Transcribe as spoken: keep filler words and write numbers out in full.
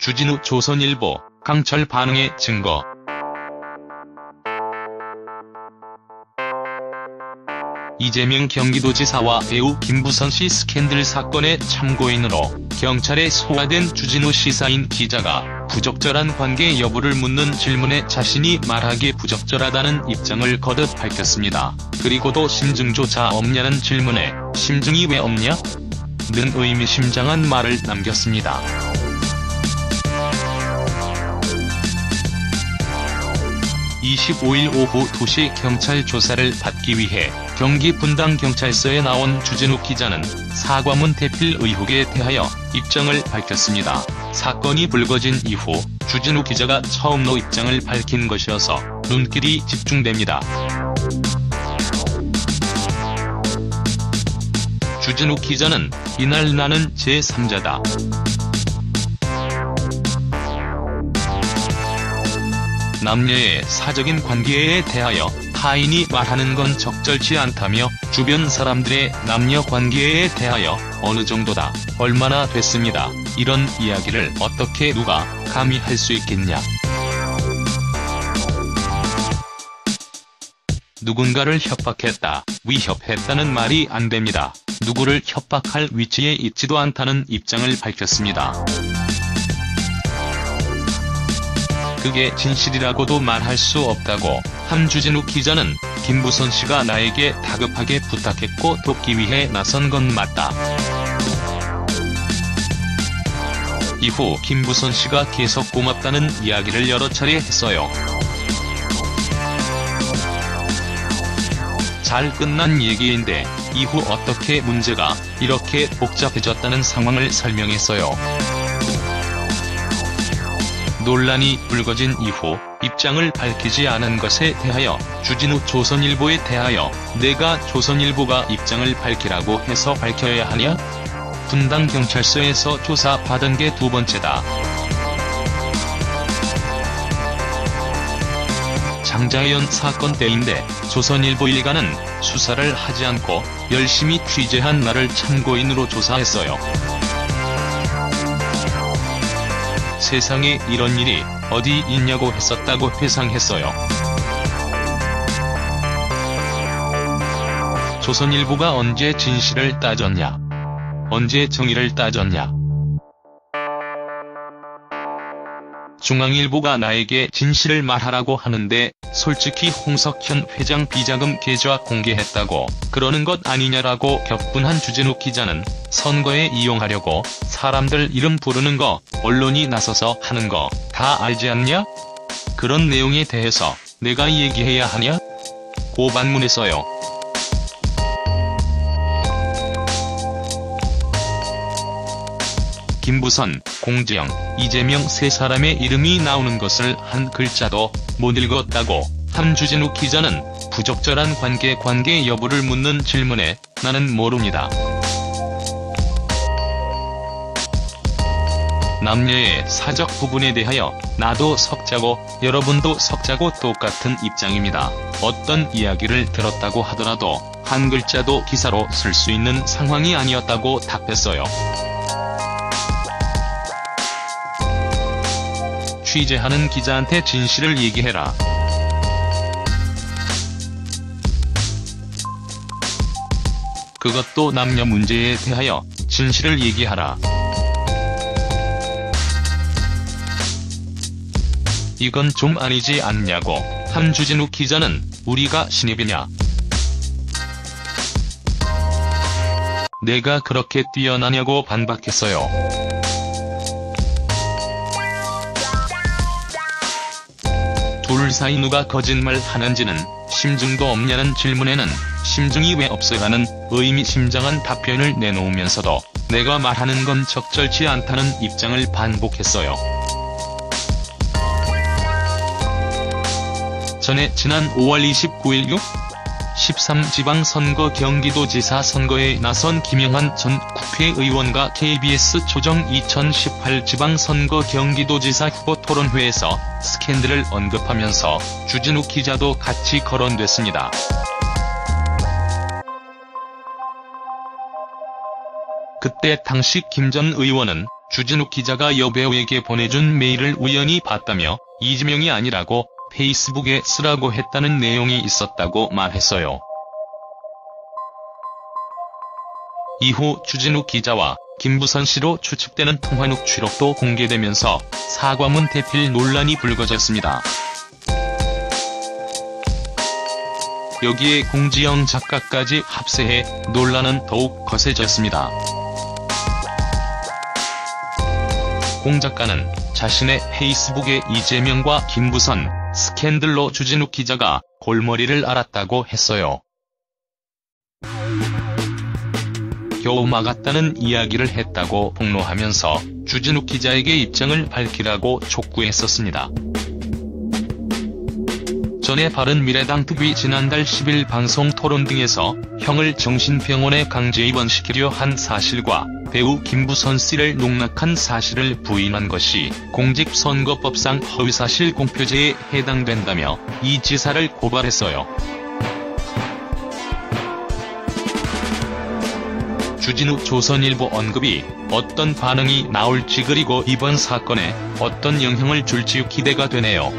주진우 조선일보, 강철 반응의 증거. 이재명 경기도지사와 배우 김부선씨 스캔들 사건의 참고인으로 경찰에 소화된 주진우 시사인 기자가 부적절한 관계 여부를 묻는 질문에 자신이 말하기에 부적절하다는 입장을 거듭 밝혔습니다. 그리고도 심증조차 없냐는 질문에 심증이 왜 없냐? 는 의미심장한 말을 남겼습니다. 이십오일 오후 두 시 경찰 조사를 받기 위해 경기 분당경찰서에 나온 주진우 기자는 사과문 대필 의혹에 대하여 입장을 밝혔습니다. 사건이 불거진 이후 주진우 기자가 처음으로 입장을 밝힌 것이어서 눈길이 집중됩니다. 주진우 기자는 이날 나는 제삼자다. 남녀의 사적인 관계에 대하여 타인이 말하는 건 적절치 않다며 주변 사람들의 남녀 관계에 대하여 어느 정도다, 얼마나 됐습니다, 이런 이야기를 어떻게 누가 감히 할 수 있겠냐. 누군가를 협박했다, 위협했다는 말이 안 됩니다. 누구를 협박할 위치에 있지도 않다는 입장을 밝혔습니다. 그게 진실이라고도 말할 수 없다고 한 주진우 기자는 김부선 씨가 나에게 다급하게 부탁했고 돕기 위해 나선 건 맞다. 이후 김부선 씨가 계속 고맙다는 이야기를 여러 차례 했어요. 잘 끝난 얘기인데 이후 어떻게 문제가 이렇게 복잡해졌다는 상황을 설명했어요. 논란이 불거진 이후 입장을 밝히지 않은 것에 대하여 주진우 조선일보에 대하여 내가 조선일보가 입장을 밝히라고 해서 밝혀야 하냐? 분당경찰서에서 조사받은 게 두 번째다. 장자연 사건 때인데 조선일보 일가는 수사를 하지 않고 열심히 취재한 나를 참고인으로 조사했어요. 세상에 이런 일이 어디 있냐고 했었다고 회상했어요. 조선일보가 언제 진실을 따졌냐? 언제 정의를 따졌냐? 중앙일보가 나에게 진실을 말하라고 하는데 솔직히 홍석현 회장 비자금 계좌 공개했다고 그러는 것 아니냐라고 격분한 주진우 기자는 선거에 이용하려고 사람들 이름 부르는 거 언론이 나서서 하는 거 다 알지 않냐? 그런 내용에 대해서 내가 얘기해야 하냐? 고 반문했어요. 김부선, 공지영, 이재명 세 사람의 이름이 나오는 것을 한 글자도 못 읽었다고 한 주진우 기자는 부적절한 관계 관계 여부를 묻는 질문에 나는 모릅니다. 남녀의 사적 부분에 대하여 나도 석자고 여러분도 석자고 똑같은 입장입니다. 어떤 이야기를 들었다고 하더라도 한 글자도 기사로 쓸 수 있는 상황이 아니었다고 답했어요. 취재하는 기자한테 진실을 얘기해라. 그것도 남녀 문제에 대하여 진실을 얘기하라. 이건 좀 아니지 않냐고 한 주진우 기자는 우리가 신입이냐? 내가 그렇게 뛰어나냐고 반박했어요. 둘 사이 누가 거짓말 하는지는 심증도 없냐는 질문에는 심증이 왜 없어라는 의미심장한 답변을 내놓으면서도 내가 말하는 건 적절치 않다는 입장을 반복했어요. 전에 지난 오월 이십구일 육. 십삼 지방선거 경기도지사 선거에 나선 김영환 전 국회의원과 케이비에스 조정 이천십팔 지방선거 경기도지사 후보 토론회에서 스캔들을 언급하면서 주진우 기자도 같이 거론됐습니다. 그때 당시 김 전 의원은 주진욱 기자가 여배우에게 보내준 메일을 우연히 봤다며 이재명이 아니라고 페이스북에 쓰라고 했다는 내용이 있었다고 말했어요. 이후 주진욱 기자와 김부선 씨로 추측되는 통화 녹취록도 공개되면서 사과문 대필 논란이 불거졌습니다. 여기에 공지영 작가까지 합세해 논란은 더욱 거세졌습니다. 공 작가는 자신의 페이스북에 이재명과 김부선 스캔들로 주진욱 기자가 골머리를 앓았다고 했어요. 겨우 막았다는 이야기를 했다고 폭로하면서 주진욱 기자에게 입장을 밝히라고 촉구했었습니다. 전에 바른미래당 특위 지난달 십일 방송 토론 등에서 형을 정신병원에 강제 입원시키려 한 사실과 배우 김부선 씨를 농락한 사실을 부인한 것이 공직선거법상 허위사실 공표죄에 해당된다며 이 지사를 고발했어요. 주진욱 조선일보 언급이 어떤 반응이 나올지 그리고 이번 사건에 어떤 영향을 줄지 기대가 되네요.